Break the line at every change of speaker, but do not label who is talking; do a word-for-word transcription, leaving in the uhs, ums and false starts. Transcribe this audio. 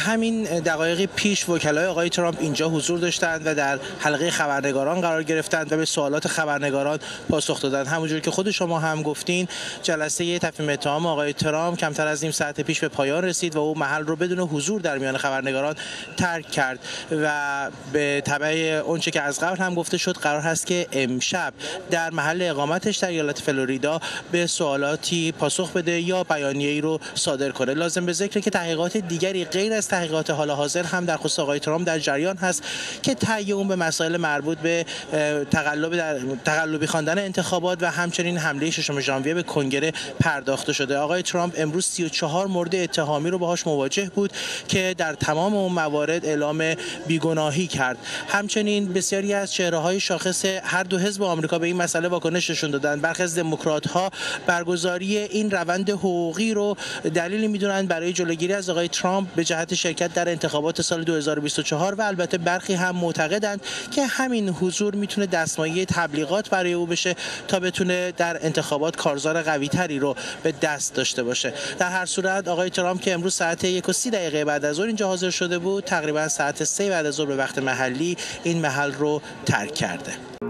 همین دقایق پیش وکلای آقای ترامپ اینجا حضور داشتند و در حلقه خبرنگاران قرار گرفتند و به سوالات خبرنگاران پاسخ دادند. همونجور که خود شما هم گفتین، جلسه تفهیم اتهام آقای ترامپ کمتر از نیم ساعت پیش به پایان رسید و او محل رو بدون حضور در میان خبرنگاران ترک کرد و به تبع اونچه که از قبل هم گفته شد، قرار هست که امشب در محل اقامتش در ایالت فلوریدا به سوالاتی پاسخ بده یا بیانیه‌ای رو صادر کنه. لازم به ذکره که تحقیقات دیگری غیر از تحقیقات حال حاضر هم در خصوص آقای ترامپ در جریان هست که طی اون به مسائل مربوط به تقلب در تقلبی خواندن انتخابات و همچنین حمله ششم ژانویه به کنگره پرداخته شده. آقای ترامپ امروز سی و چهار مورد اتهامی رو باهاش مواجه بود که در تمام اون موارد اعلام بیگناهی کرد. همچنین بسیاری از چهره‌های شاخص هر دو حزب آمریکا به این مسئله واکنش نشون دادن. برخی از دموکرات‌ها برگزاری این روند حقوقی رو دلیلی می‌دونن برای جلوگیری از آقای ترامپ به جهت شرکت در انتخابات سال دو هزار و بیست و چهار و البته برخی هم معتقدند که همین حضور میتونه دستمایه تبلیغات برای او بشه تا بتونه در انتخابات کارزار قوی‌تری رو به دست داشته باشه. در هر صورت آقای ترامپ که امروز ساعت یک و سی دقیقه بعد از ظهر اینجا حاضر شده بود، تقریبا ساعت سه بعد از ظهر به وقت محلی این محل رو ترک کرده.